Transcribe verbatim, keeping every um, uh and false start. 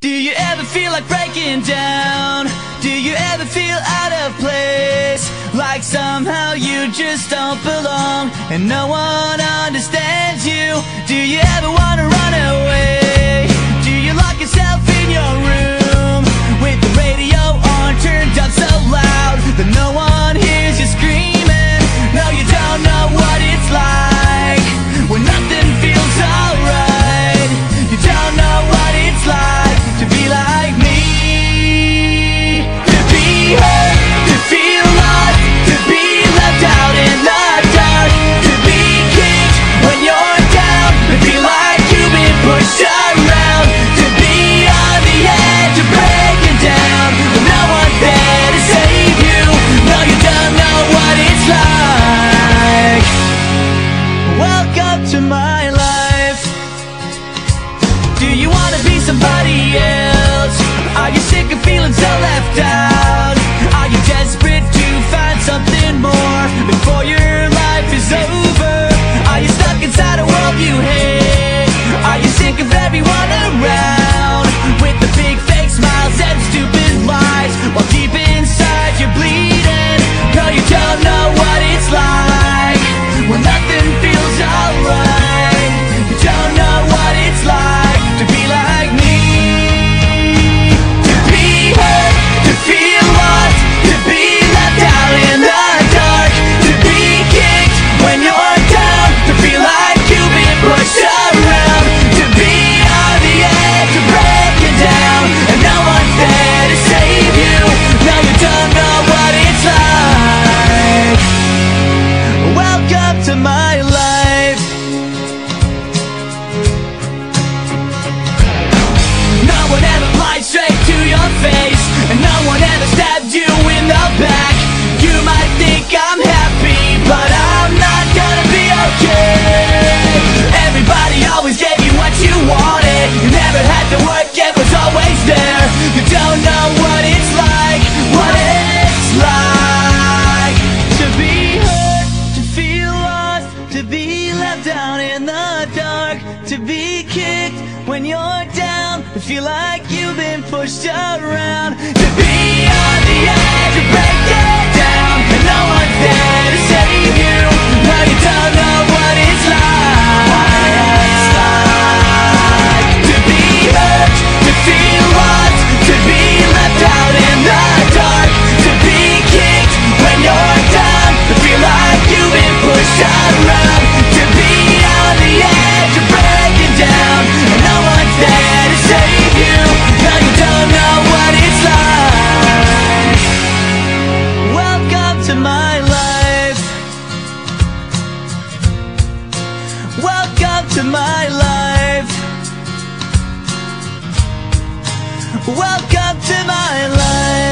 Do you ever feel like breaking down? Do you ever feel out of place? Like somehow you just don't belong and no one understands you? Do you ever wanna run away? Do you lock yourself in your room with the radio on turned up so loud that no one hears you screaming? No, you don't know what it's like when nothing feels alright. You don't know what it's like to be like me, to be hurt, to feel lost, to be left out in the dark, to be kicked when you're down, to feel like you've been pushed around, to be on the edge of breaking down, but no one's there to save you. No, you don't know what it's like. Welcome to my life. Do you wanna be somebody else? Are you sick of feeling so left out? Are you desperate to find something more before your life is over? Are you stuck inside a world you hate? Are you sick of everyone around with the big fake smiles and stupid lies while deep inside you're bleeding? No, you don't know what it's like when nothing feels alright. You don't know what it's like to be like me, to be hurt, to feel lost, to be left out in the dark, to be kicked when you're down, to feel like you've been pushed around, to be on the edge of breaking down and no one's there to save you. No, you don't know what it's like. Welcome to my life. No one ever lied straight to your face, and no one ever stabbed you in the back. You might think I'm happy, but I'm not gonna be okay. Everybody always gave you what you wanted. You never had to work, it was always there. You don't know what it's like, what it's like to be hurt, to feel lost, to be left out in the dark, to be kicked when you're down, to feel like you've been pushed around, to be on the edge of breaking down and no one's there to save you. No, you don't know what it's like to be hurt, to feel lost, to be left out in the dark, to be kicked when you're down, to feel like you've been pushed around, to be on the edge of breaking down and no one's there to save you. No, you don't know what it's like. Welcome to my life. Welcome to my life. Welcome to my life.